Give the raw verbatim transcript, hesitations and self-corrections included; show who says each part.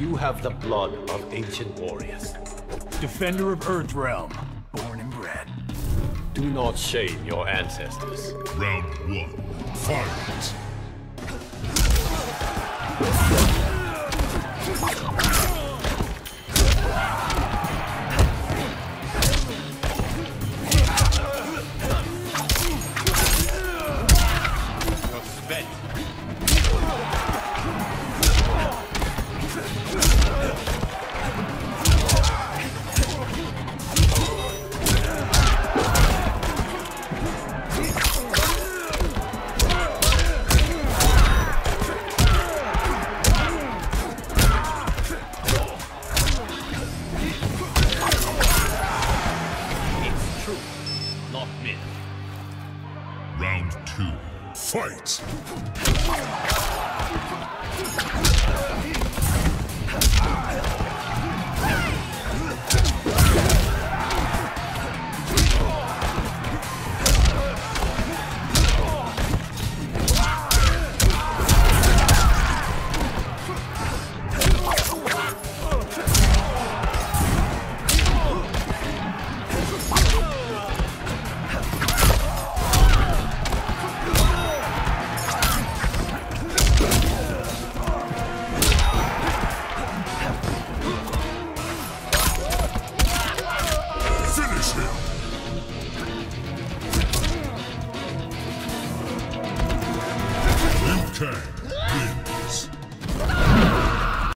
Speaker 1: You have the blood of ancient warriors.
Speaker 2: Defender of Earthrealm, born and bred.
Speaker 1: Do not shame your ancestors.
Speaker 3: Round one, fight! Round two, fight!
Speaker 2: Ah!